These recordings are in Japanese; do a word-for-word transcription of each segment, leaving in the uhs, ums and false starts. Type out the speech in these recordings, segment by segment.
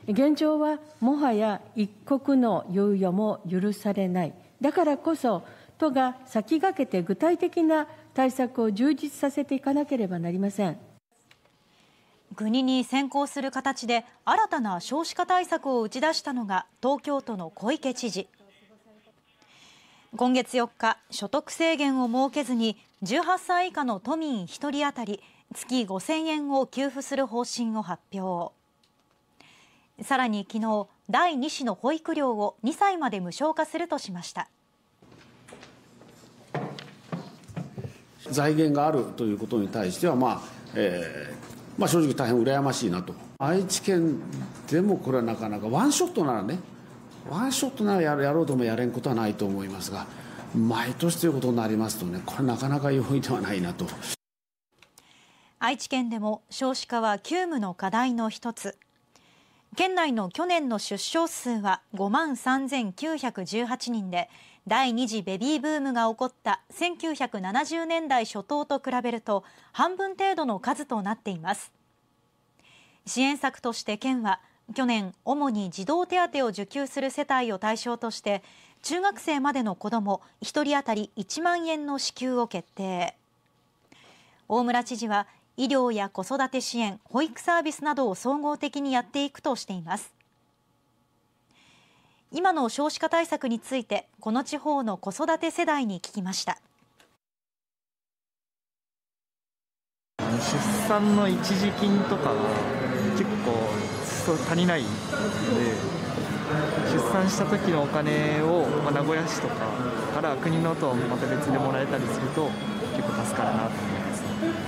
現状はもはや一刻の猶予も許されない。だからこそ、都が先駆けて具体的な対策を充実させていかなければなりません。 国に先行する形で新たな少子化対策を打ち出したのが東京都の小池知事。今月よっか、所得制限を設けずにじゅうはっさい以下の都民ひとり当たり月ごせんえんを給付する方針を発表。さらに昨日、だいに子の保育料をにさいまで無償化するとしました。 財源があるということに対しては、まあえーまあ、正直大変羨ましいなと。愛知県でもこれはなかなかワンショットならね、ワンショットならやろうともやれんことはないと思いますが、毎年ということになりますとね、これなかなか容易ではないなと。 愛知県でも少子化は急務の課題の一つ。県内の去年の出生数はごまんさんぜんきゅうひゃくじゅうはちにんで、第二次ベビーブームが起こったせんきゅうひゃくななじゅうねんだい初頭と比べると半分程度の数となっています。支援策として県は去年、主に児童手当を受給する世帯を対象として中学生までの子どもひとり当たりいちまんえんの支給を決定。大村知事は医療や子育て支援、保育サービスなどを総合的にやっていくとしています。今の少子化対策についてこの地方の子育て世代に聞きました。 出産の一時金とかが結構足りないので、出産した時のお金を、まあ、名古屋市とかから国のとまた別でもらえたりすると結構助かるなと思います。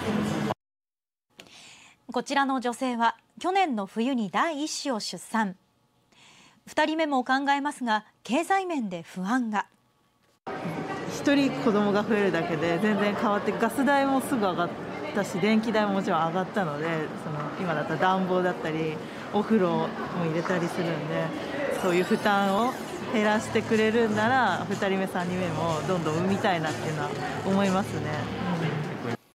こちらの女性は去年の冬に第一子を出産。ふたりめも考えますが経済面で不安が。 ひとり子供が増えるだけで全然変わって、ガス代もすぐ上がったし電気代ももちろん上がったので、その今だったら暖房だったりお風呂も入れたりするんで、そういう負担を減らしてくれるんならふたりめさんにんめもどんどん産みたいなっていうのは思いますね。うん